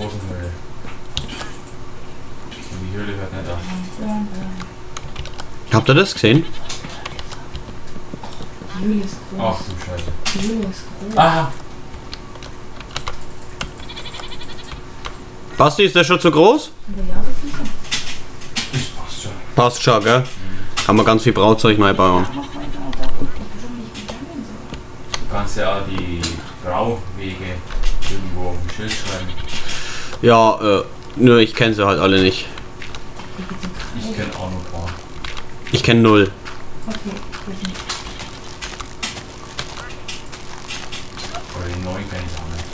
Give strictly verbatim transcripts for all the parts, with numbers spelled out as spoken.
großen Höhle. Und die Höhle hört nicht auf. Habt ihr das gesehen? Die Höhle ist groß. Ach du Scheiße. Die Höhle ist groß. Ah! Basti, ist der schon zu groß? Aber ja, das ist Das passt schon. Passt schon, gell? Kann man ganz viel Brauzeug neu bauen. noch weiter. Da ist auch nicht gegangen so. Du kannst ja auch die Brauwege irgendwo auf dem Schild schreiben. Ja, äh, nur ich kenne sie halt alle nicht. Hier geht's im Kreis. Ich kenne auch nur ein paar. Ich kenne null. Okay, wir sind. Oder die neuen kenne ich auch nicht.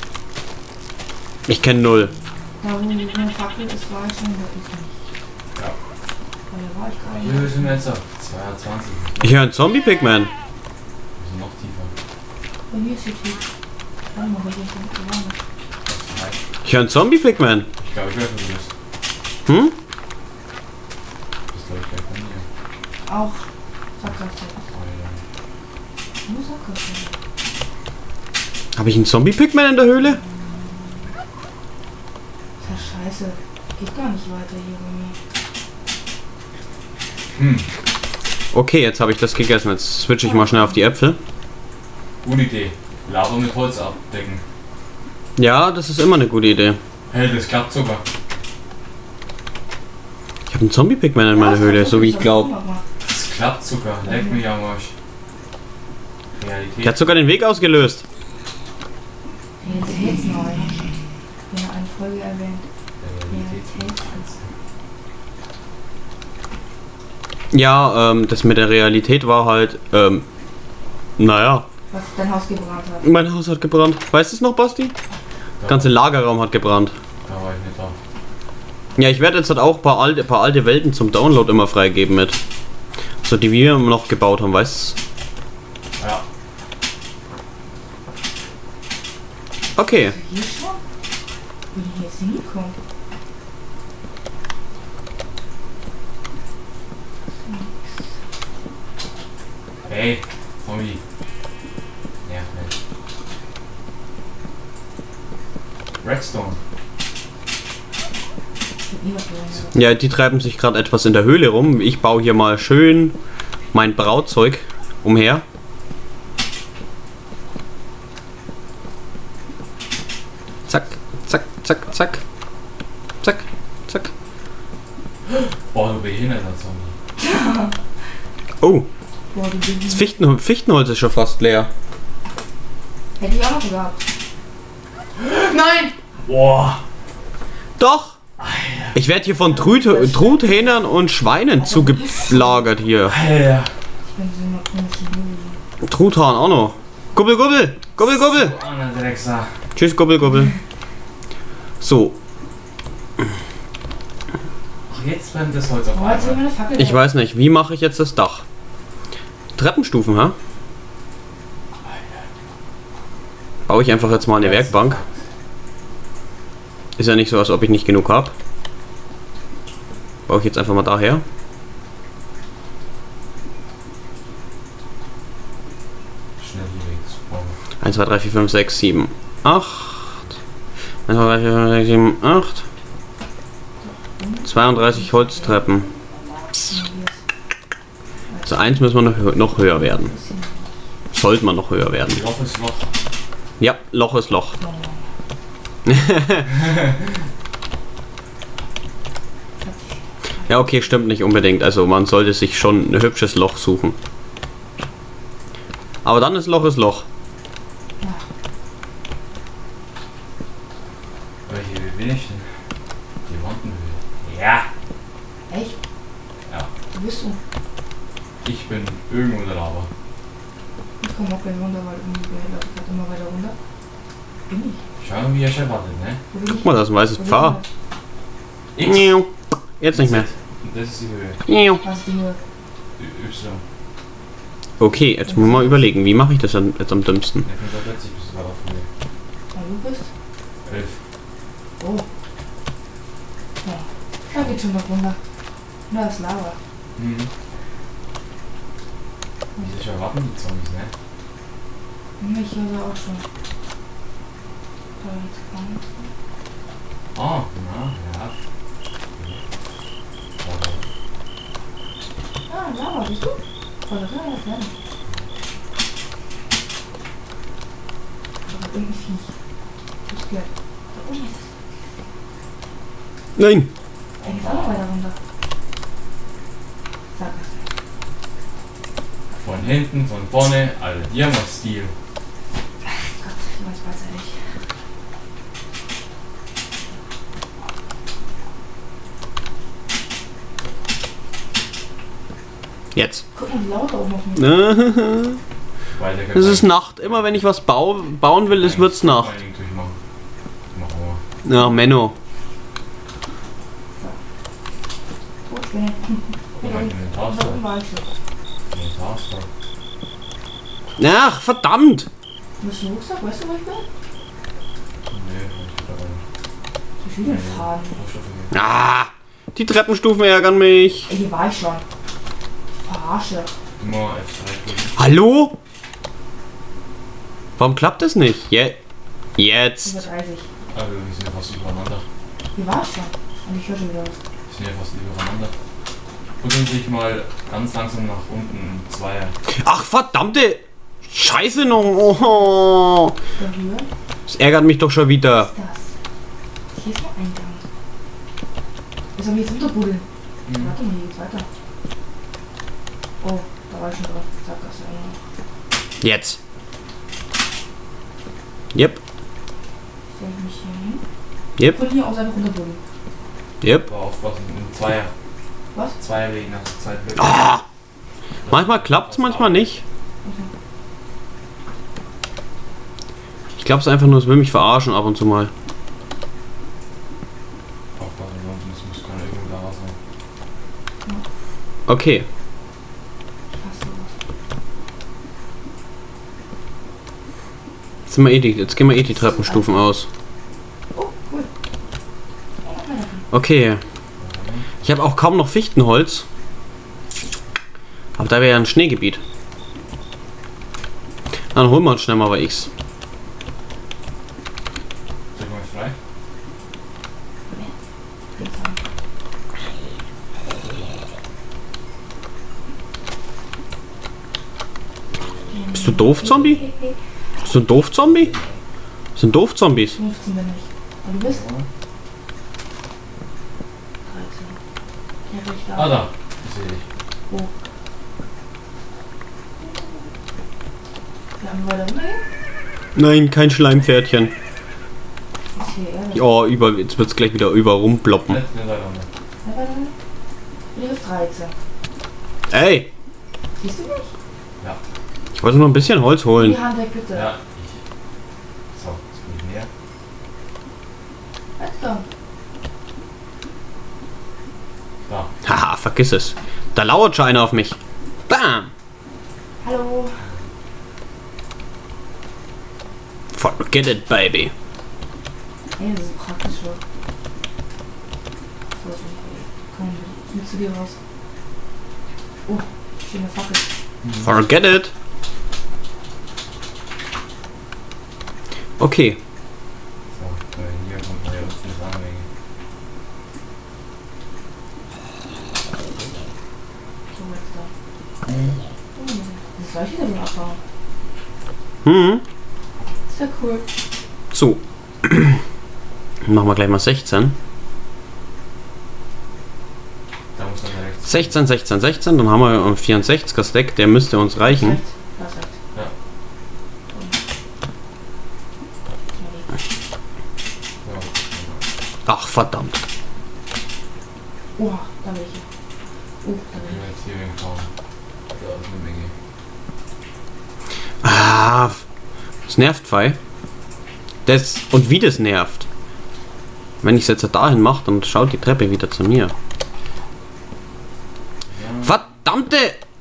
Ich kenne null. Da wo die eine Fackel ist, war ich schon, da ist nicht. Ja. Weil da war ich gerade Hier nicht. sind wir jetzt auf zweiundzwanzig. Ich höre einen Zombie-Pigman. Wir sind noch tiefer. Bei mir ist die Tür. Warte mal, welche ich denn gewonnen habe. Das heißt, Ich höre einen Zombie-Pigman. ich glaube, ich weiß, wo du bist. Hm? Das glaube ich gleich von mir. Auch Sackgasse. Oh, ja. Nur Sackgasse. Habe ich einen Zombie-Pigman in der Höhle? Das ist ja scheiße. Geht gar nicht weiter hier bei mir. Hm, Okay, jetzt habe ich das gegessen. Jetzt switche ich mal schnell auf die Äpfel. gute Idee. Lava mit Holz abdecken. Ja, das ist immer eine gute Idee. Hey, das klappt sogar. Ich habe einen Zombie-Pigman in meiner Höhle, so wie ich glaube. Das klappt sogar. Leck mich am Arsch. Realität. Der hat sogar den Weg ausgelöst. Realitätsneu. Ja, eine Folge erwähnt. Realität. Realitätsneu. Ja, ähm, das mit der Realität war halt, ähm, naja, Was dein Haus gebrannt hat. mein Haus hat gebrannt. Weißt du es noch, Basti? Da, Der ganze Lagerraum hat gebrannt. da war ich nicht da. Ja, ich werde jetzt halt auch ein paar alte, paar alte Welten zum Download immer freigeben mit. So, die wir noch gebaut haben, weißt du? Ja. Okay. Hier schon? Wie die jetzt hingekommen? Hey, Zombie. Nerv nicht. Redstone. Niemand gewonnen. Ja, die treiben sich gerade etwas in der Höhle rum. Ich baue hier mal schön mein Brauzeug umher. Zack, zack, zack, zack. Zack, zack. Boah, du behinderter Zombie. Oh, Boah, du bist. das Fichten, Fichtenholz ist schon fast leer. Hätte ich auch noch gehabt. Nein! Boah. Doch! Ich werde hier von Trut, Truthähnern und Schweinen zugelagert hier. Alter. Ich bin so in einer komischen Höhle. Truthahn auch noch. Gubbel, gubbel, gubbel, gubbel. Oh, ne Drecksack. Tschüss, gubbel, gubbel. So, Ach, jetzt brennt das Holz auf Oh, jetzt will einmal. meine Fackel ich weg. weiß nicht, wie mache ich jetzt das Dach? Treppenstufen, ha? Baue ich einfach jetzt mal eine Werkbank. Ist ja nicht so, als ob ich nicht genug habe. Baue ich jetzt einfach mal daher. Schnell hier weg. Super. eins, zwei, drei, vier, fünf, sechs, sieben, acht. eins, zwei, drei, vier, fünf, sechs, sieben, acht. zweiunddreißig Holztreppen. Also eins müssen wir noch, hö- noch höher werden. Sollte man noch höher werden. Loch ist Loch. Ja, Loch ist Loch. Ja, okay, stimmt nicht unbedingt. Also man sollte sich schon ein hübsches Loch suchen. Aber dann ist Loch ist Loch. Welche bin ich denn? Die Wandenhöhle. Ja. Echt? Ja. Wo bist du? Ich bin irgendwo in der Lava. Ich komme auch gleich runter, weil irgendwie läuft ich gerade immer weiter runter. Bin ich? Schau mal, wie er schon wartet, ne? Wo bin Guck ich? mal, das ist ein weißes Wo bin Pfad. ich? X. Jetzt nicht mehr. Und das ist die Höhe. Was ist die Höhe? Y. Okay, jetzt muss man mal überlegen, wie mache ich das dann jetzt am dümmsten? Ne, fünfundvierzig bist du gerade auf Höhe. Da du bist? elf. Oh. Ja. Da geht schon noch runter. Da ist Lava. Mhm. Wie sich erwarten die Zombies, ne? Mich höre auch schon. Da jetzt gar nichts. Ah, na, ja. Ah, Lava, siehst du? Voll da rein, das werden. Aber irgendein Viech. Ich gehört. Da oben ist es. Nein! Da geht's auch noch weiter runter. Sag es. Von hinten, von vorne, alle Diamant-Stil. Gott, ich weiß beidseitig. Jetzt. Guck mal, wie laut da oben auf mich. Weiter Es ist Nacht. Immer wenn ich was bau bauen will, es wird's Nacht. Ja, Menno. Totspinne. Moment, in den Da Taster. oben war ich schon. In den Taster. Ach, verdammt! Bist du Rucksack? Weißt du, wo ich bin? Nee, ich hab da Ich will den fahren. einen. Ah! Die Treppenstufen ärgern mich. Ey, hier war ich schon. Verarsche. Immer F drei drücken. Hallo? Warum klappt das nicht? Je Jetzt. Über dreißig. Aber wir sind ja fast übereinander. Hier war ich schon. Und ich höre schon wieder was. Wir sind ja fast übereinander. Drücken sich mal ganz langsam nach unten in Zweier. Ach, verdammte Scheiße noch. Oh. Der Höhe. Das ärgert mich doch schon wieder. Was ist das? Hier ist noch Eingang. Wir sollen jetzt runterbuddeln. Mhm. Warte mal, hier geht's weiter. Oh, da war ich schon drauf. Sackgasse. Ja. Jetzt. Yep. Soll ich mich hier hin? Yep. Von hier aus einfach runterbuddeln. Yep. Aber aufpassen, in Zweier. Was? Zweier wegen nach Zeit Blöcke. Ah. Manchmal klappt's, manchmal nicht. Ich glaube es einfach nur, es will mich verarschen ab und zu mal. Aufpassen, sonst muss keiner irgendwo da sein. Okay. Hast du was? Jetzt, sind wir eh die, jetzt gehen wir eh die Treppenstufen aus. Oh, cool. Ja, noch weiter. Okay. Ich habe auch kaum noch Fichtenholz. Aber da wäre ja ein Schneegebiet. Dann holen wir uns schnell mal bei X. Sag mal frei. Bist du doof, Zombie? Bist du ein doof, Zombie? Das sind doof Zombies. fünfzehn bin ich. Aber du bist? Ja. dreizehn. Ja, ich da. Ah, da. Das sehe ich. Wo? Wir haben weiter runtergehen? Nein, kein Schleimpferdchen. Ist hier eher. Ja, über, jetzt wird es gleich wieder über rumploppen. Letzte Seite. Ja, weiter runter. Bin ich auf dreizehn. Ey, Siehst du mich? ich wollte nur ein bisschen Holz Die holen. Hand weg, bitte. Ja, ich. So, jetzt bin ich näher. Jetzt dann. Da. Haha, vergiss es. Da lauert schon einer auf mich. Bam! Hallo. Forget it, baby. Ey, das ist praktisch so. So, so. Komm, mit zu dir raus. Oh, schöne Fackel. Forget it. Okay. So, äh, hier kommt man ja unten das Anlegen. So, jetzt da. Oh, das soll ich wieder so abbauen. Hm. Ist ja cool. So. Machen wir gleich mal sechzehn. Da muss man rechts. sechzehn, sechzehn, sechzehn. Dann haben wir einen vierundsechziger Stack. Der müsste uns reichen. Rechts. Da ist rechts. Ja. Ja. Ach, verdammt. Oha, da bin ich. Oh, da Wenn bin wir jetzt hier wegen fahren. Da ist eine Menge. Ah, das nervt, Pfei. Das, und wie das nervt. Wenn ich es jetzt dahin mache, dann schaut die Treppe wieder zu mir. Ja. Verdammte!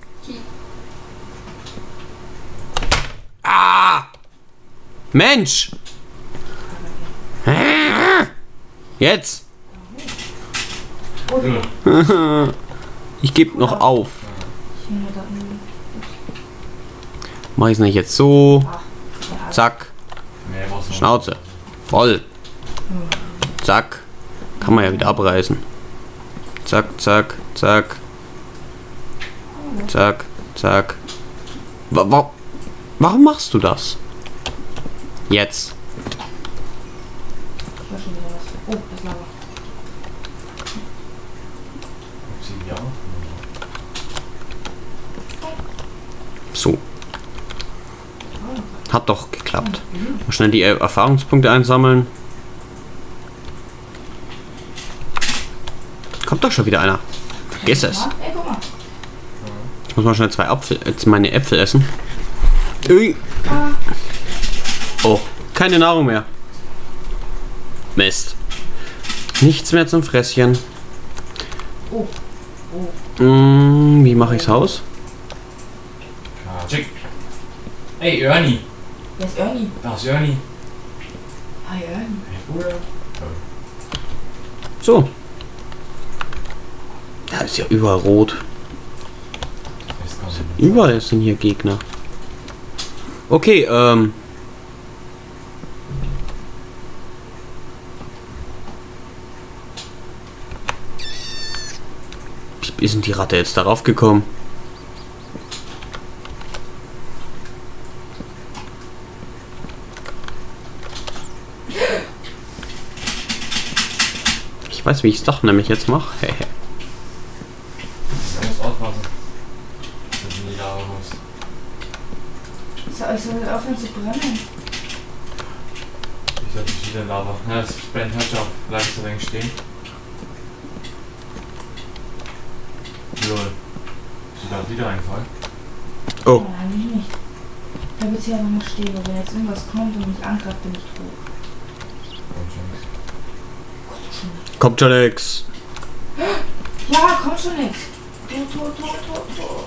Ah! Mensch! Jetzt! ich. Oh, Ja. Ich gebe noch auf. ich bin da unten. Mach ich es nicht jetzt so. Ach, ja. Zack. Nee, brauchst du noch. Schnauze. Voll. Zack. Kann man ja wieder abreißen. Zack, zack, zack. Zack, zack. Wa wa Warum machst du das? Jetzt. Ich war schon wieder was. Oh, das Lava. Obsidian. So. Hat doch geklappt. Mal schnell die äh, Erfahrungspunkte einsammeln. Kommt doch schon wieder einer. Vergiss es. Ey, guck mal. Ich muss mal schnell zwei Apfel, jetzt meine Äpfel essen. Ui. Ah, Oh, keine Nahrung mehr. Mist. Nichts mehr zum Fresschen. oh. Oh. Mm, wie mache ich's Haus? Schick. Hey, Ernie. Wer ist Ernie? Da ist Ernie. Hi, Ernie. Hey, Bruder. So. Ja, ist ja überall rot. Jetzt kommt Überall sind hier Gegner. Okay, ähm. Wie ist denn die Ratte jetzt darauf gekommen? Ich weiß, wie ich es doch nämlich jetzt mache. Ich muss aufpassen. Dass du in die Lava kommst. So, ich soll aufhören zu brennen. Ich sollte wieder in Lava. Ja, das brennt halt schon auf. Bleib so lange stehen. Lol. Ist dir da wieder eingefallen? Oh. Nein, eigentlich nicht. Ich habe jetzt hier einfach mal stehen, aber wenn jetzt irgendwas kommt und mich angreift, bin ich tot. Kommt schon nichts. Kommt schon nix. Ja, kommt schon nix. Tot, tot, tot, tot, tot.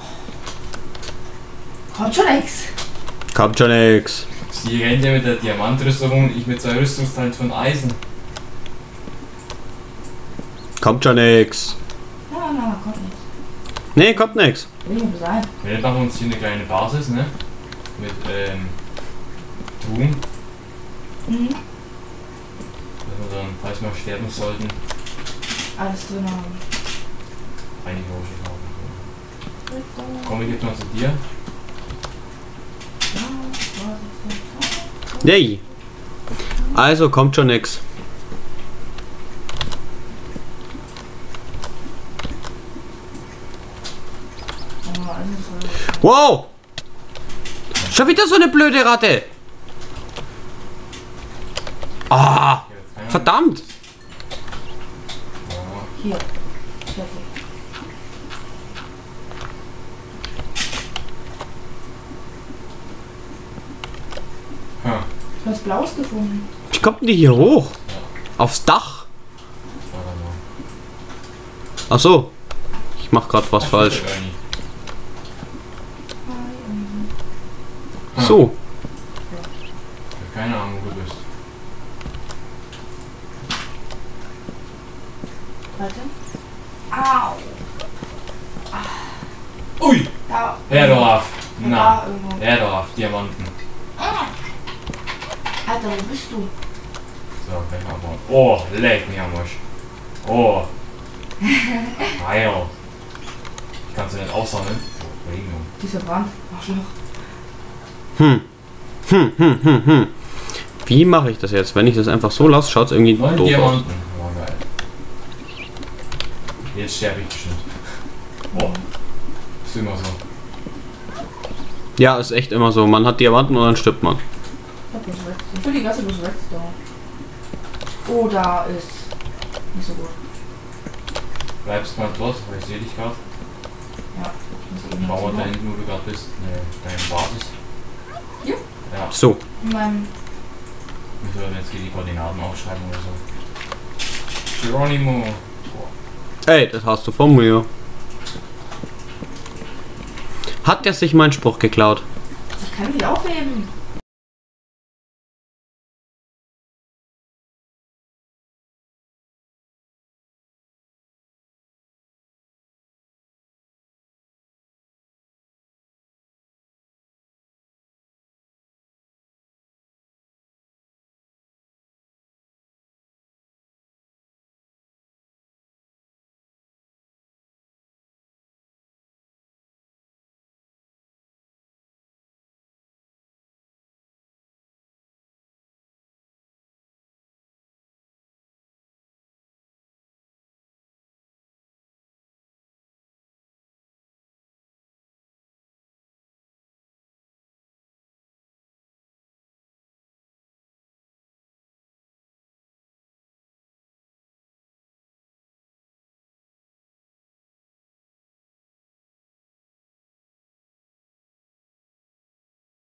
Kommt schon nix. Kommt schon nix. Sie rennt ja mit der Diamantrüstung und ich mit zwei Rüstungsteilen von Eisen. Kommt schon nix. Na, na, kommt nix. Nee, kommt nix. Will ich sein. Wir machen uns hier eine kleine Basis, ne? Mit, ähm, Truhen. Mhm. Dass wir dann, falls wir sterben sollten, Alles drin haben. einige Rohstoffe haben. Komm, ich jetzt mal zu dir. Yay. Also kommt schon nix. Wow! Schon wieder so eine blöde Ratte! Ah! Verdammt! Hier. Fertig. Hm. Du hast Blaues gefunden. Wie kommt denn die hier hoch? Aufs Dach? Ach so. Ich mach grad was falsch. So. Ich hab keine Ahnung, wo du bist. Warte. Au. Ui! Da. Her drauf! Na, Da irgendwo. her drauf, Diamanten. Alter, wo bist du? So, gleich mal bauen. Oh, leck mich am Arsch. Oh. Heil. Ich kann sie nicht aussammeln. Oh, Premium. Die ist verbrannt. Arschloch. Hm. Hm, hm, hm, hm. Wie mache ich das jetzt? Wenn ich das einfach so lasse, schaut es irgendwie Neun doof aus. Diamanten. Oh, geil. Jetzt sterbe ich bestimmt. Oh. Ist immer so. Ja, ist echt immer so. Man hat Diamanten und dann stirbt man. Okay, ich will die ganze bloß Redstone. Oh, da ist nicht so gut. Bleibst mal dort, weil ich sehe dich gerade. Ja. Ich muss eben Mauer noch da so- hinten, wo du gerade bist. Ne, deine Basis. Ja. Ja. So. In meinem. Ich würde jetzt hier die Koordinaten aufschreiben oder so. Geronimo. Ey, das hast du von mir. Hat der sich meinen Spruch geklaut? Ich kann nicht aufheben.